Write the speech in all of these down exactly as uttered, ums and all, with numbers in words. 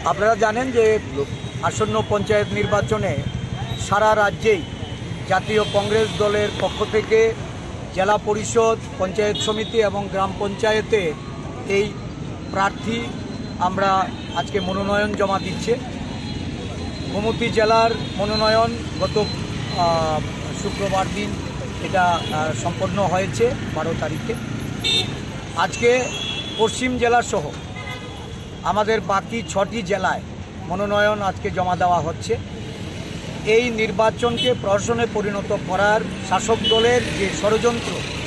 আপনারা জানেন যে আসন্ন পঞ্চায়েত নির্বাচনে সারা রাজ্যেই জাতীয় কংগ্রেস দলের পক্ষ থেকে জেলা পরিষদ, পঞ্চায়েত সমিতি এবং গ্রাম পঞ্চায়েতে এই প্রার্থী আমরা আজকে মনোনয়ন জমা দিচ্ছে। গোমতী জেলার মনোনয়ন গত শুক্রবার দিন এটা সম্পন্ন হয়েছে বারো তারিখে। আজকে পশ্চিম জেলা সহ আমাদের বাকি ছটি জেলায় মনোনয়ন আজকে জমা দেওয়া হচ্ছে। এই নির্বাচনকে প্রহসনে পরিণত করার শাসক দলের যে ষড়যন্ত্র,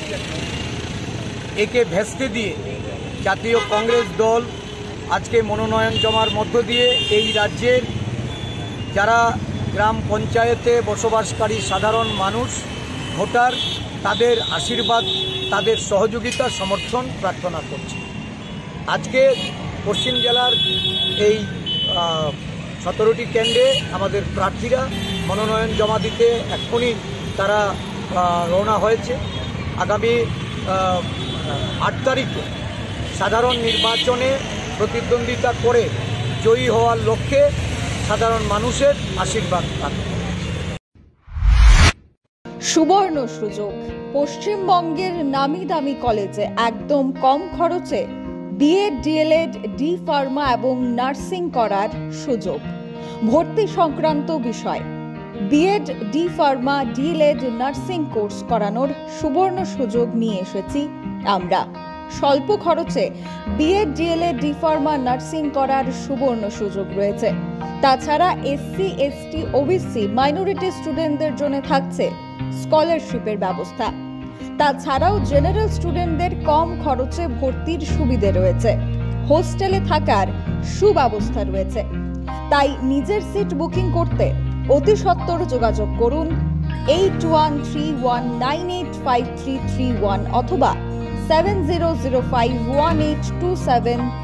একে ভেস্তে দিয়ে জাতীয় কংগ্রেস দল আজকে মনোনয়ন জমার মধ্য দিয়ে এই রাজ্যের যারা গ্রাম পঞ্চায়েতে বসবাসকারী সাধারণ মানুষ, ভোটার, তাদের আশীর্বাদ, তাদের সহযোগিতা, সমর্থন প্রার্থনা করছে। আজকে পশ্চিম জেলার এই সতেরোটি কেন্দ্রে আমাদের প্রার্থীরা মনোনয়ন জমা দিতে এক্ষুনি তারা রওনা হয়েছে। আগামী আট তারিখে সাধারণ নির্বাচনে প্রতিদ্বন্দ্বিতা করে জয়ী হওয়ার লক্ষ্যে সাধারণ মানুষের আশীর্বাদ পাবে। সুবর্ণ সুযোগ, পশ্চিমবঙ্গের নামি দামি কলেজে একদম কম খরচে বিএড, ডিএলএড, ডি ফার্মা এবং নার্সিং করার সুযোগ। ভর্তি সংক্রান্ত বিষয় B Ed, D pharma, D El Ed, nursing course করানোর সুবর্ণ সুযোগ নিয়ে এসেছি আমরা। স্বল্প খরচে B Ed, D El Ed, D pharma, nursing করার সুবর্ণ সুযোগ রয়েছে। তাছাড়া এসসি, এসটি, ওবিসি, মাইনরিটি স্টুডেন্টদের জন্য থাকছে স্কলারশিপের ব্যবস্থা। তাছাড়াও জেনারেল স্টুডেন্টদের কম খরচে ভর্তির সুবিধে রয়েছে। হোস্টেলে থাকার সুব্যবস্থা রয়েছে। তাই নিজের সিট বুকিং করতে অতি সত্বর যোগাযোগ করুন eight one three one nine eight five three three one অথবা seven zero zero five one eight two seven